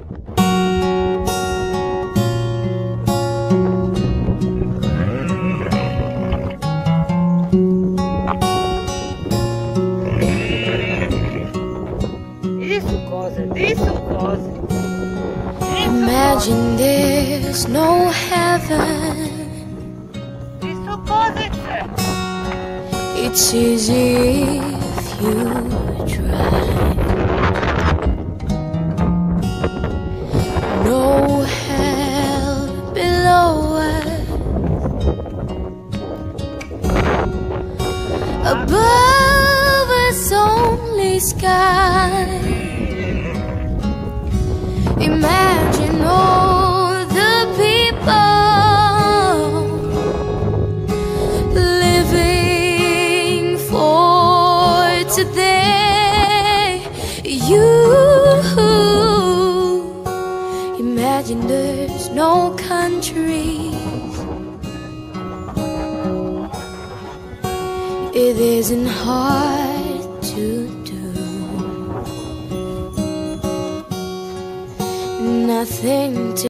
Imagine there's no heaven. It's easy if you try. No hell below us, above us only sky. Imagine all the people living for today. You imagine there's no countries. It isn't hard to do. Nothing to